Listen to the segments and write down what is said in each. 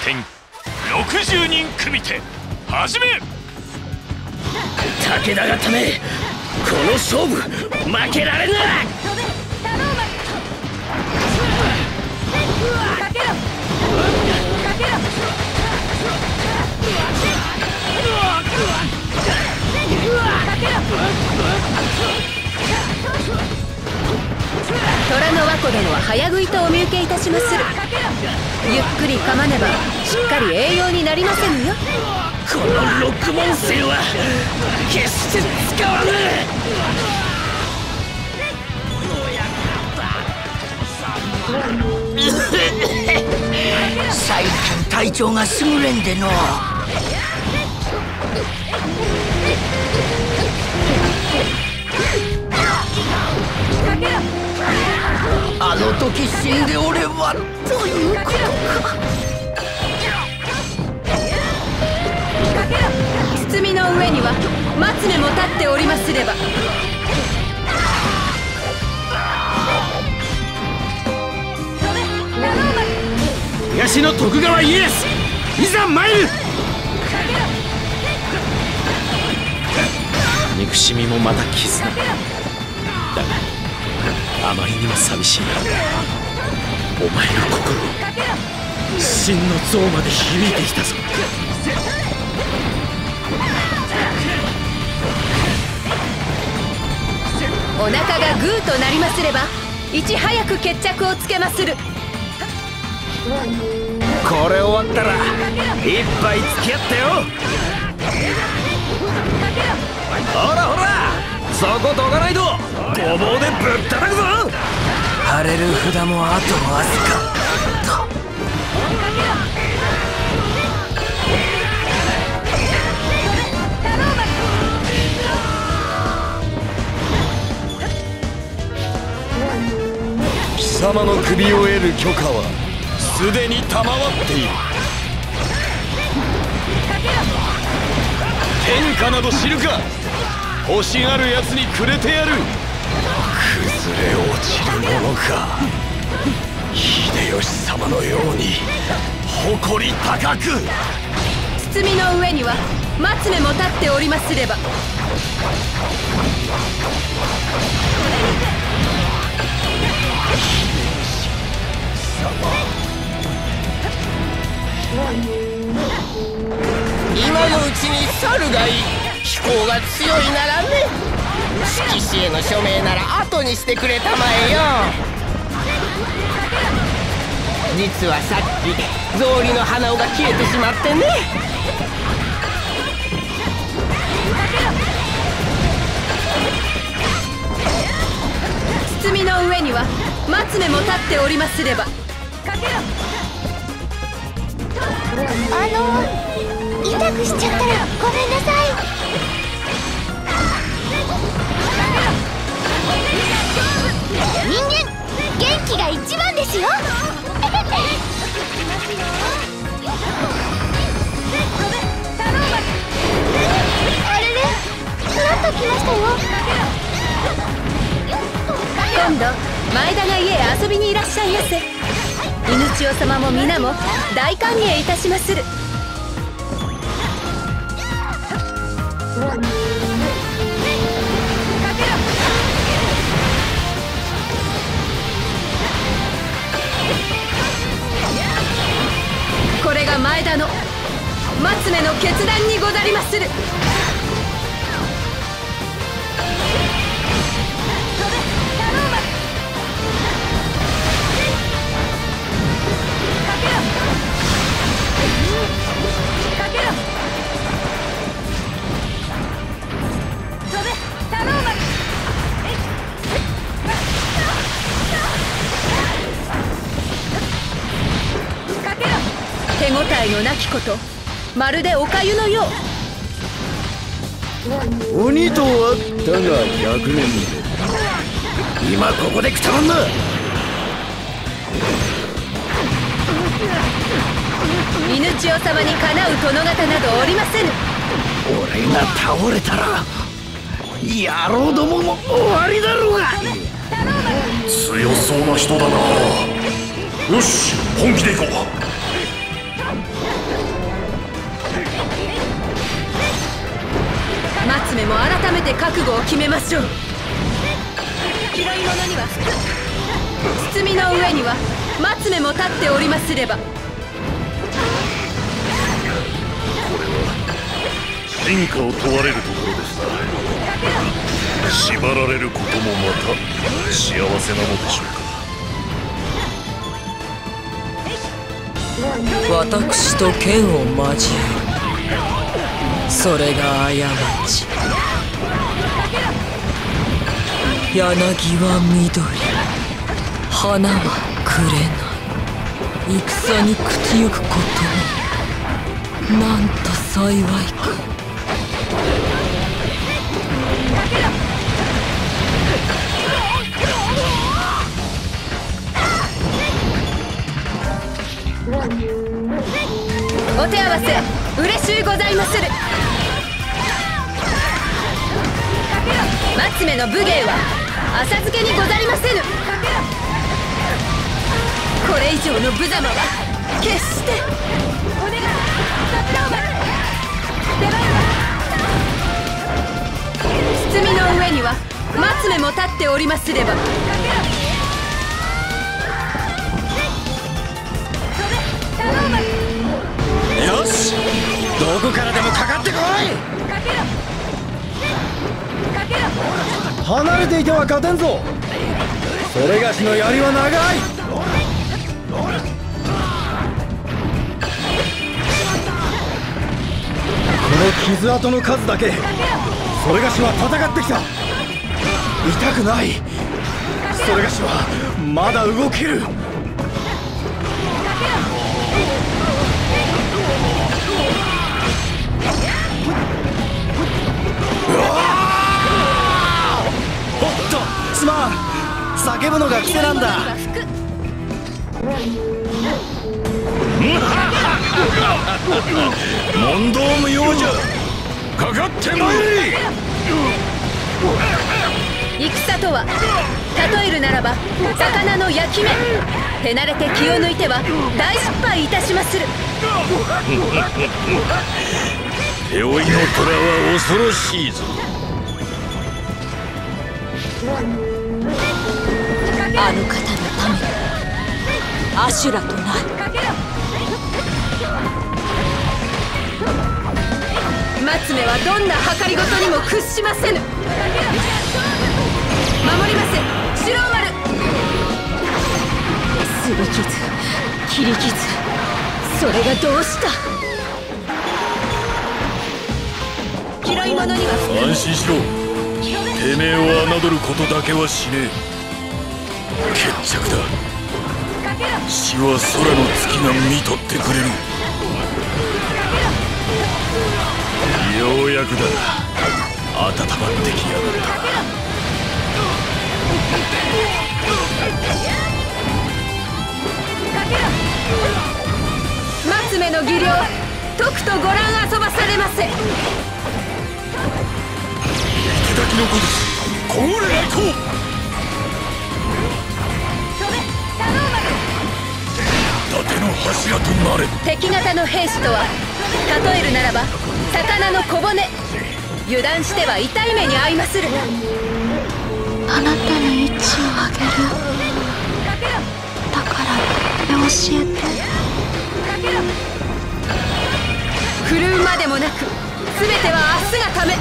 戦60人組手始め。 武田がためこの勝負負けられぬ。 虎の和子殿は早食いとお見受けいたしまする。ゆっくり噛まねばしっかり栄養になりませぬよ。 この六文銭は決して使わぬ。最近体調が優れんでの。あの時死んでおればということか。 包みの上には松目も立っておりますれば。 東の徳川家康、いざ参る。 憎しみもまた絆だが、あまりにも寂しい。お前の心真の像まで響いてきたぞ。 お腹がグーとなりますればいち早く決着をつけまする。 これ終わったら一杯付き合ってよ。ほらほら、そこどかないとごぼうでぶったたくぞ。腫れる札もあとわずかと。 貴様の首を得る許可はすでに賜っている。天下など知るか。欲しがるやつにくれてやる。崩れ落ちるものか。秀吉様のように誇り高く。 包みの上には松目も立っておりますれば。 今のうちに去るがいい。飛行が強いならね。色紙への署名なら後にしてくれたまえよ。実はさっき草履の鼻緒が切れてしまってね。 包みの上には松目も立っておりますれば。 痛くしちゃったらごめんなさい。人間元気が一番ですよ。あれれ、なんと来ましたよ。 今度前田が家へ遊びにいらっしゃいませ。犬千代様も皆も大歓迎いたしまする。これが前田の松目の決断にござりまする。手応えのなきこと、まるでおかゆのよう。鬼とはったが100年目。今ここでくたばんな。 犬千代様にかなう殿方などおりませぬ。 俺が倒れたら野郎どもも終わりだろうが。 強そうな人だな。よし、本気でいこう。 松目も改めて覚悟を決めましょう。拾い物には服、包みの上には松目も立っておりますれば。 進化を問われるところでした。縛られることもまた幸せなのでしょうか。 私と剣を交える、それが過ち。柳は緑、花は紅。戦に口ゆくこともなんと幸いか。 お手合わせ嬉しゅうございまする。松目の武芸は浅漬けにござりませぬ。これ以上の無様は決してお願い。包みの上には松目も立っておりますれば。 よし、どこからでもかかってこい。離れていては勝てんぞ。それがしの槍は長い。この傷跡の数だけそれがしは戦ってきた。痛くない。それがしはまだ動ける。おっと、すまん。叫ぶのが癖なんだ。問答無用じゃ。かかってまいれ。 戦とは例えるならば魚の焼き目。手慣れて気を抜いては大失敗いたしまする。 手負いの虎は恐ろしいぞ。 あの方のためにアシュラとなる。松目はどんな計りごとにも屈しませぬ。守りませ、白丸。すり傷、切り傷、それがどうした。拾い物には安心しろ。てめえを侮ることだけはしねえ。決着だ。死は空の月が見とってくれる。ようやくだ。温まってきやがった。 松目の技量、とくとご覧遊ばされませ。 手だきのことこれ来航。伊達の柱となれ。 敵方の兵士とは例えるならば魚の小骨。油断しては痛い目に遭いまする。 あなたに位置をあげる。だから教えて。 振るうまでもなく全ては明日がため。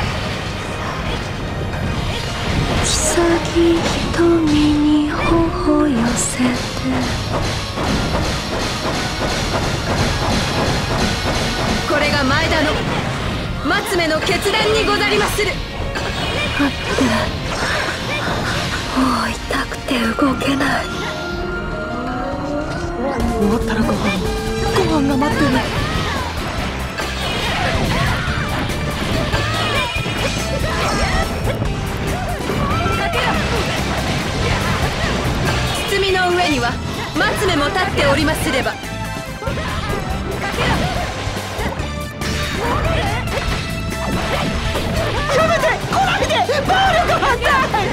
潔い瞳に頬寄せて。 これが前田の松目の決断にござりまする。 待って、もう痛くて動けない。 終わったらご飯が待ってる。 包みの上には松目も立っておりますれば。やめて、来ないで、暴力反対。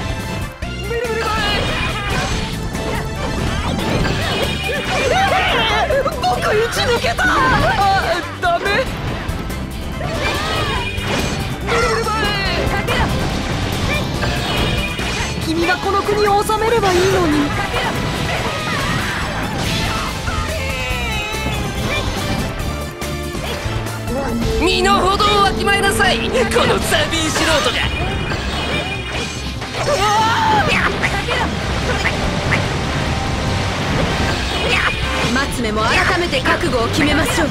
僕打ち抜けた。ダメ。 君がこの国を治めればいいのに。 身の程をわきまえなさい、このザビー素人が。 松目も改めて覚悟を決めましょう。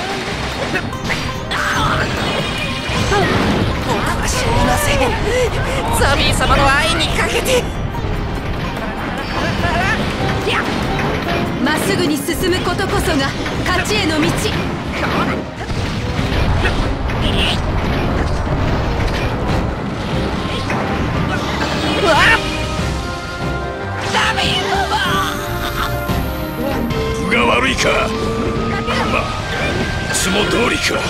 僕は死にません。ザビー様の愛にかけて。 まっすぐに進むことこそが勝ちへの道。 分が悪いか。まあいつも通りか。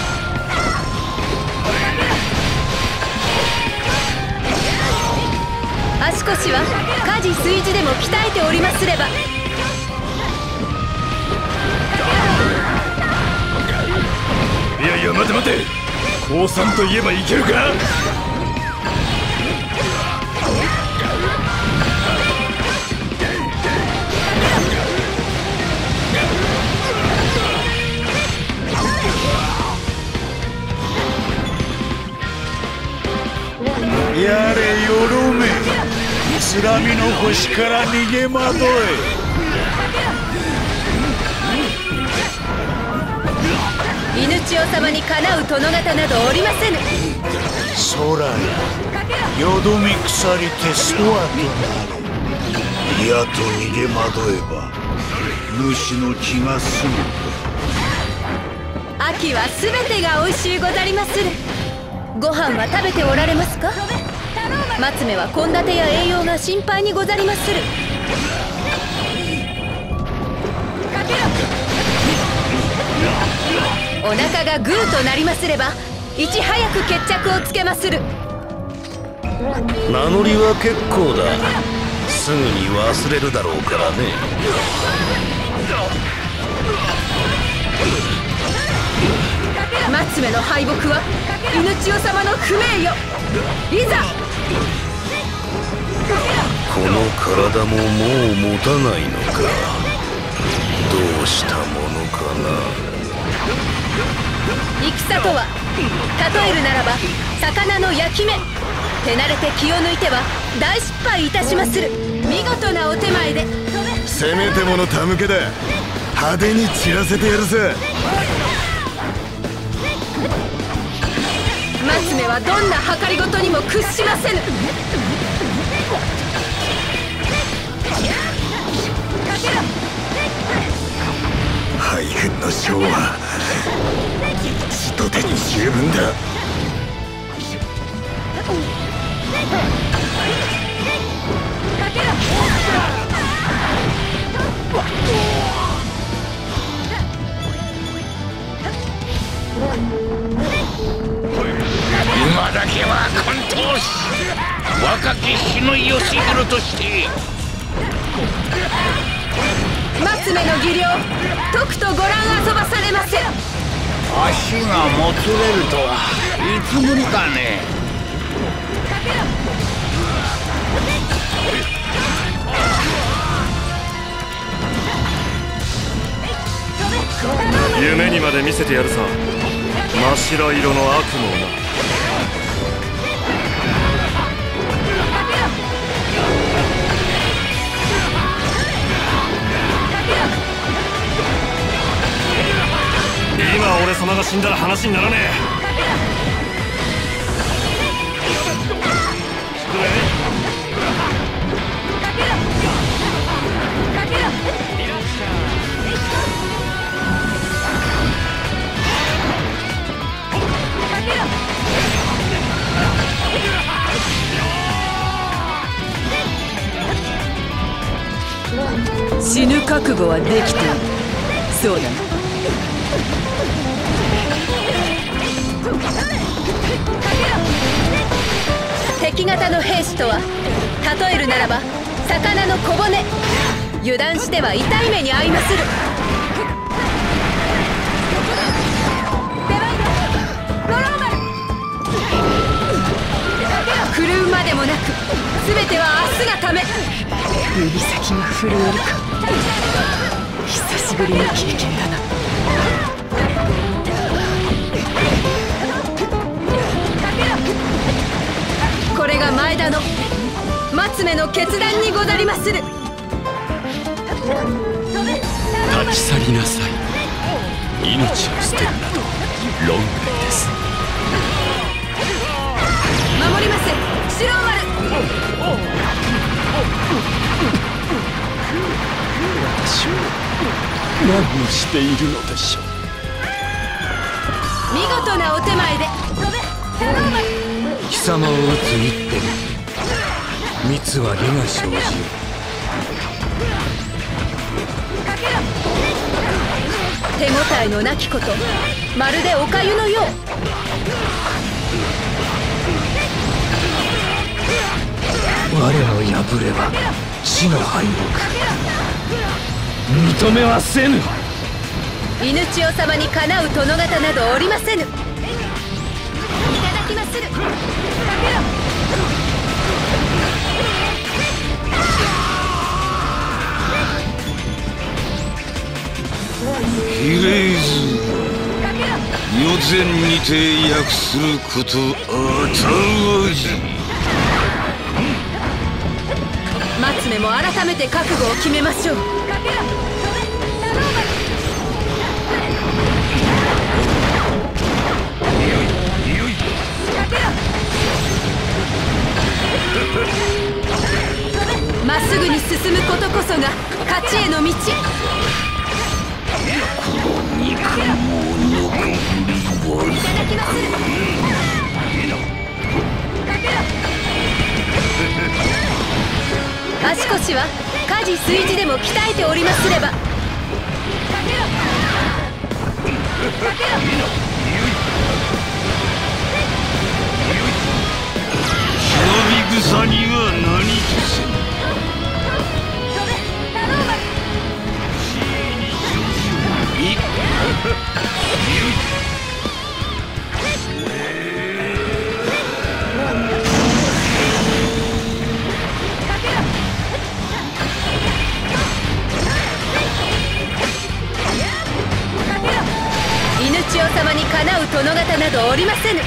足腰は家事炊事でも鍛えておりますれば。 いやいや待て待て、降参といえばいけるか。やれよろめ、つらみの星から逃げ惑え。 犬千代様にかなう殿方などおりませぬ。 空やよどみ腐りてそわとなる。やと逃げ惑えば主の気が済む。 秋はすべてがおいしゅうござりまする。ご飯は食べておられますか。松目は献立や栄養が心配にござりまする。お腹がグーとなりますればいち早く決着をつけまする。 名乗りは結構だ。すぐに忘れるだろうからね。 松目の敗北は犬千代様の不名よ。いざ。 この体ももう持たないのか。どうしたものかな。 戦とは例えるならば魚の焼き目。手慣れて気を抜いては大失敗いたしまする。見事なお手前で。 せめてもの手向けだ。派手に散らせてやるさ。 松目はどんな計りごとにも屈しませぬ。 敗軍の将は一度で十分だ。 今だけは混沌し若き日の義弘として松目の技量とくとご覧遊ばされませ。 足がもつれるとはいつぶりかね。 夢にまで見せてやるさ。真っ白色の悪夢をな。今俺様が死んだら話にならねえ。 死ぬ覚悟はできている。そうだな。 敵方の兵士とは例えるならば魚の小骨。油断しては痛い目に遭いまする。苦狂うまでもなく、全ては明日がため。指先が震えるか。久しぶりの経験だな。これが前田の松目の決断にござりまする。 立ち去りなさい。命を捨てるなど論外です。 守ります、白丸。 私は何をしているのでしょう。 見事なお手前で。 貴様を討つ一手に蜜は利が生じる。 手応えのなきこと、まるでおかゆのよう。 我の敗れは死の敗北。認めはせぬ。 犬千代様にかなう殿方などおりませぬ。いただきまする。 比例図予前にて訳することあたわじ。 松目も改めて覚悟を決めましょう。まっすぐに進むことこそが勝ちへの道。 肉も残りわずいただきます。足腰は家事炊事でも鍛えておりますれば。 忍び草には何とせん。 犬千代様にかなう殿方などおりませぬ。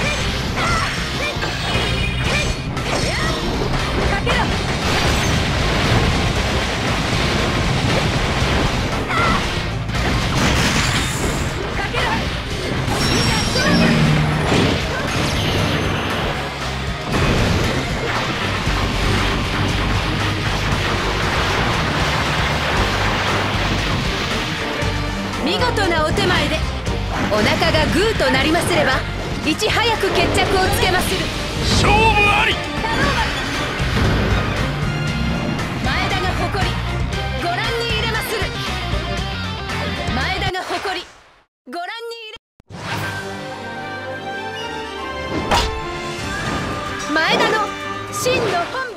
見事なお手前で。お腹がグーとなりますればいち早く決着をつけまする。 勝負あり。 前田が誇りご覧に入れまする。前田が誇りご覧に入れ。前田の真の本